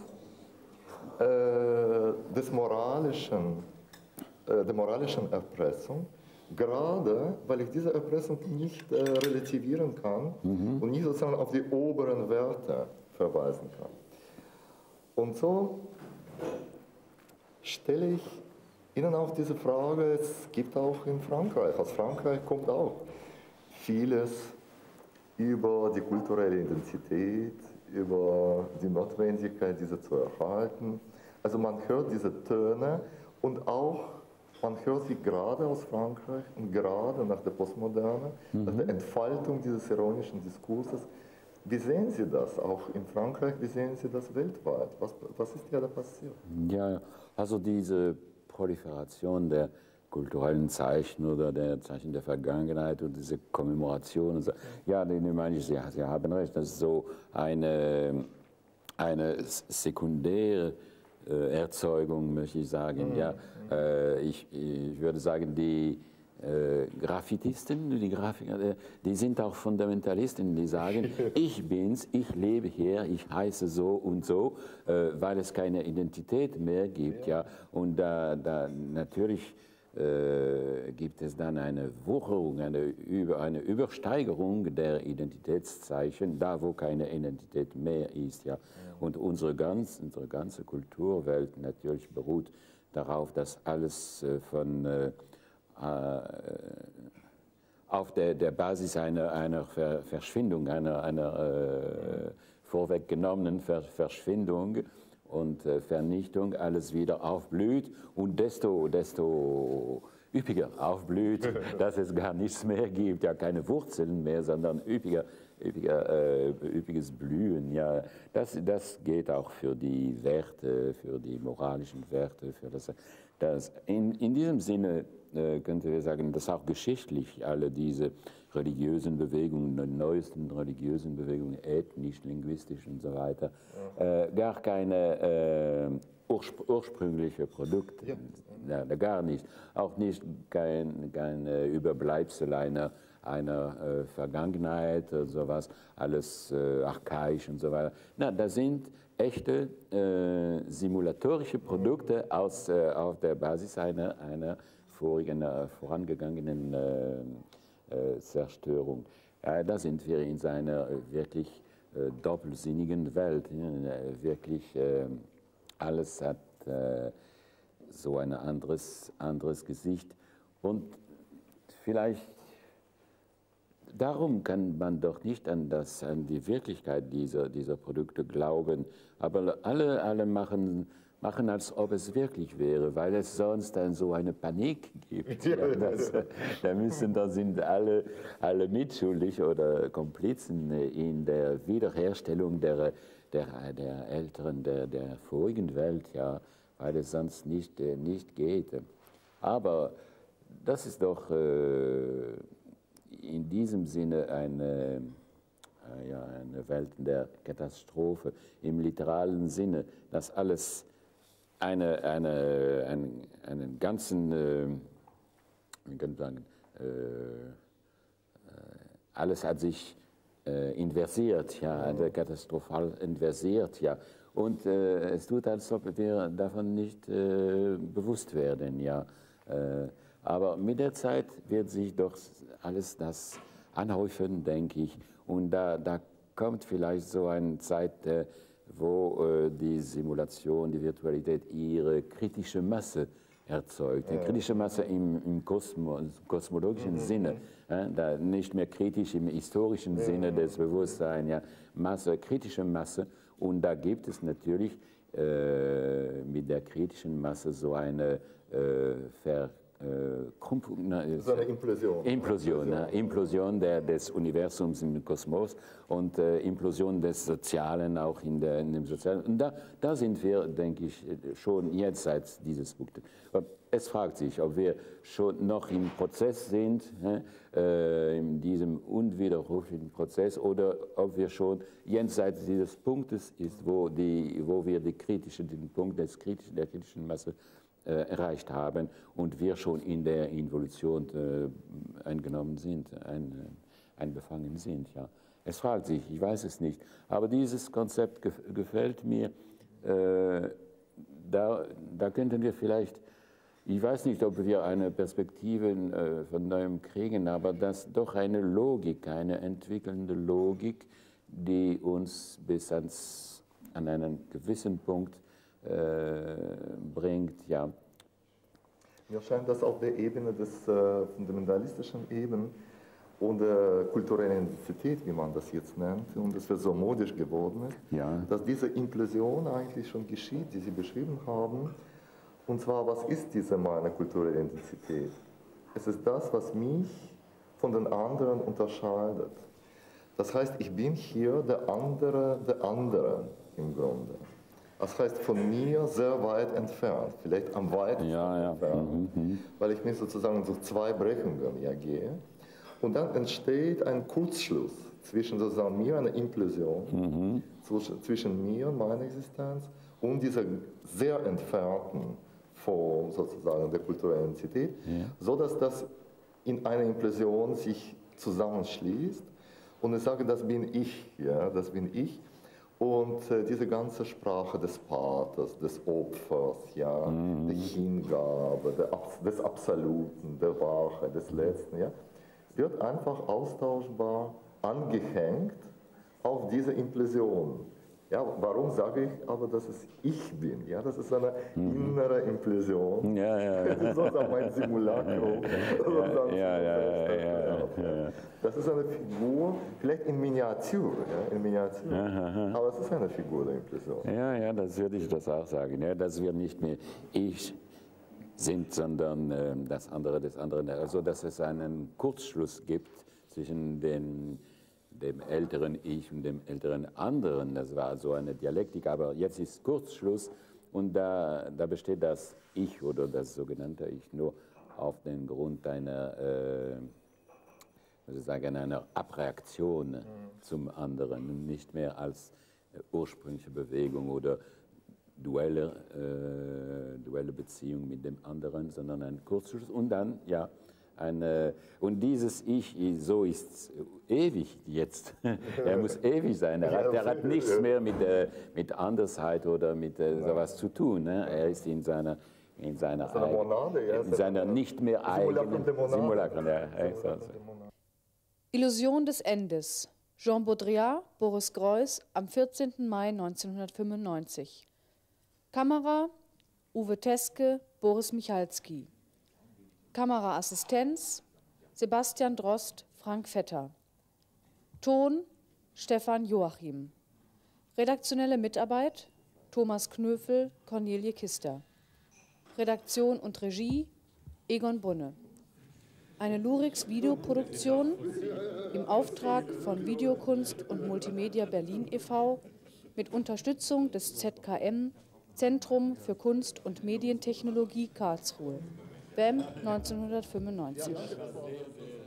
äh, des moralischen, äh, der moralischen Erpressung, gerade weil ich diese Erpressung nicht äh, relativieren kann mhm. und nicht sozusagen auf die oberen Werte verweisen kann. Und so stelle ich Ihnen auch diese Frage, es gibt auch in Frankreich, aus Frankreich kommt auch vieles über die kulturelle Identität, über die Notwendigkeit, diese zu erhalten. Also man hört diese Töne und auch, man hört sie gerade aus Frankreich und gerade nach der Postmoderne, mhm. nach der Entfaltung dieses ironischen Diskurses. Wie sehen Sie das auch in Frankreich, wie sehen Sie das weltweit? Was, was ist ja da passiert? Ja, also diese Proliferation der kulturellen Zeichen oder der Zeichen der Vergangenheit und diese Kommemoration. Und so. Ja, die meine ich, Sie, Sie haben recht, das ist so eine, eine sekundäre äh, Erzeugung, möchte ich sagen. Mhm. Ja, äh, ich, ich würde sagen, die äh, Graffitisten, die Grafiker, äh, die sind auch Fundamentalisten, die sagen, ich bin's, ich lebe hier, ich heiße so und so, äh, weil es keine Identität mehr gibt. Ja. Und da, da natürlich äh, gibt es dann eine Wucherung, eine, über, eine Übersteigerung der Identitätszeichen, da wo keine Identität mehr ist. Ja. Und unsere, ganz, unsere ganze Kulturwelt natürlich beruht darauf, dass alles äh, von, äh, äh, auf der, der Basis einer, einer Ver Verschwindung, einer, einer äh, vorweggenommenen Ver Verschwindung und äh, Vernichtung alles wieder aufblüht und desto, desto üppiger aufblüht, dass es gar nichts mehr gibt, ja keine Wurzeln mehr, sondern üppiger, üppiger, äh, üppiges Blühen. Ja, das, das geht auch für die Werte, für die moralischen Werte, für das, das in, in diesem Sinne äh, könnten wir sagen, dass auch geschichtlich alle diese religiösen Bewegungen, die neuesten religiösen Bewegungen, ethnisch, linguistisch und so weiter, äh, gar keine äh, urspr ursprüngliche Produkte, ja. Ja, gar nicht, auch nicht kein, kein Überbleibsel einer, einer äh, Vergangenheit oder sowas, alles äh, archaisch und so weiter. Na, das sind echte äh, simulatorische Produkte aus, äh, auf der Basis einer, einer vorigen, äh, vorangegangenen äh, Äh, Zerstörung. Ja, da sind wir in seiner äh, wirklich äh, doppelsinnigen Welt. Ja, wirklich äh, alles hat äh, so ein anderes, anderes Gesicht. Und vielleicht darum kann man doch nicht an, das, an die Wirklichkeit dieser, dieser Produkte glauben. Aber alle, alle machen machen, als ob es wirklich wäre, weil es sonst dann so eine Panik gibt. Ja, das, da, müssen, da sind alle, alle mitschuldig oder Komplizen in der Wiederherstellung der, der, der älteren, der, der vorigen Welt, ja, weil es sonst nicht, nicht geht. Aber das ist doch äh, in diesem Sinne eine, äh, ja, eine Welt der Katastrophe, im literalen Sinne, dass alles Eine, eine, einen, einen ganzen, äh, wie kann ich sagen, äh, alles hat sich äh, inversiert, ja, also katastrophal inversiert, ja. Und äh, es tut, als ob wir davon nicht äh, bewusst werden, ja. Äh, aber mit der Zeit wird sich doch alles das anhäufen, denke ich. Und da, da kommt vielleicht so eine Zeit, äh, wo äh, die Simulation, die Virtualität ihre kritische Masse erzeugt. Die kritische Masse im, im Kosmo, kosmologischen mhm. Sinne, äh, da nicht mehr kritisch im historischen mhm. Sinne des Bewusstseins, ja, Masse, kritische Masse. Und da gibt es natürlich äh, mit der kritischen Masse so eine äh, Ver Äh, so eine Implosion. Implosion, Implosion, Implosion der, des Universums im Kosmos und äh, Implosion des Sozialen auch in, der, in dem Sozialen. Und da, da sind wir, denke ich, schon jetzt seit dieses Punkt. Es fragt sich, ob wir schon noch im Prozess sind, äh, in diesem unwiderruflichen Prozess, oder ob wir schon jenseits dieses Punktes ist, wo, die, wo wir die kritische, den Punkt des kritischen, der kritischen Masse Äh, erreicht haben und wir schon in der Involution äh, eingenommen sind, ein, einbefangen sind. Ja. Es fragt sich, ich weiß es nicht, aber dieses Konzept gef gefällt mir. Äh, da, da könnten wir vielleicht, ich weiß nicht, ob wir eine Perspektive äh, von neuem kriegen, aber das doch eine Logik, eine entwickelnde Logik, die uns bis ans, an einen gewissen Punkt Äh, bringt, ja. Mir scheint das auf der Ebene des äh, fundamentalistischen Ebene und der kulturellen Identität, wie man das jetzt nennt, und das wird so modisch geworden ist, ja. dass diese Implosion eigentlich schon geschieht, die Sie beschrieben haben. Und zwar, was ist diese meine kulturelle Identität? Es ist das, was mich von den anderen unterscheidet. Das heißt, ich bin hier der andere der anderen im Grunde. Das heißt, von mir sehr weit entfernt, vielleicht am weitesten ja, ja. entfernt, mhm. weil ich mich sozusagen so zwei Brechungen ja gehe. Und dann entsteht ein Kurzschluss zwischen sozusagen mir, eine Implosion, mhm. zwischen mir und meiner Existenz und dieser sehr entfernten Form sozusagen der kulturellen Identität, ja. so dass das in einer Implosion sich zusammenschließt. Und ich sage, das bin ich, ja, das bin ich. Und äh, diese ganze Sprache des Paters, des Opfers, ja, mhm. der Hingabe, der, des Absoluten, der Wahrheit, des Letzten, ja, wird einfach austauschbar angehängt auf diese Implosion. Ja, warum sage ich aber, dass es ich bin? Ja, das ist eine mhm. innere Implosion. Ja, ja, ja. Das ist sozusagen mein Simulacrum. Ja, ja, ja, ja, ja. Das ist eine Figur, vielleicht in Miniatur, ja, in Miniatur. Aha. Aber es ist eine Figur der Implosion. Ja, ja, das würde ich das auch sagen. Ja, dass wir nicht mehr ich sind, sondern äh, das andere des anderen. Also, dass es einen Kurzschluss gibt zwischen den dem älteren Ich und dem älteren anderen. Das war so eine Dialektik, aber jetzt ist Kurzschluss und da, da besteht das Ich oder das sogenannte Ich nur auf den Grund einer, äh, also sagen, einer Abreaktion mhm. zum anderen, nicht mehr als äh, ursprüngliche Bewegung oder duelle, äh, duelle Beziehung mit dem anderen, sondern ein Kurzschluss und dann, ja, Eine, und dieses Ich, so ist ewig jetzt. Er muss ewig sein. Er hat, er hat nichts mehr mit, äh, mit Andersheit oder mit äh, sowas zu tun. Ne? Er ist in seiner, in seiner, eigen, Monade, ja, in seiner nicht mehr eigenen Simulacrum. Ja, Illusion des Endes. Jean Baudrillard, Boris Greuß, am vierzehnten Mai neunzehnhundertfünfundneunzig. Kamera Uwe Teske, Boris Michalski. Kameraassistenz Sebastian Drost, Frank Vetter. Ton Stefan Joachim. Redaktionelle Mitarbeit Thomas Knöfel, Cornelie Kister. Redaktion und Regie Egon Bunne. Eine Lurix-Videoproduktion im Auftrag von Videokunst und Multimedia Berlin e V mit Unterstützung des Z K M, Zentrum für Kunst- und Medientechnologie Karlsruhe. B E M neunzehnhundertfünfundneunzig.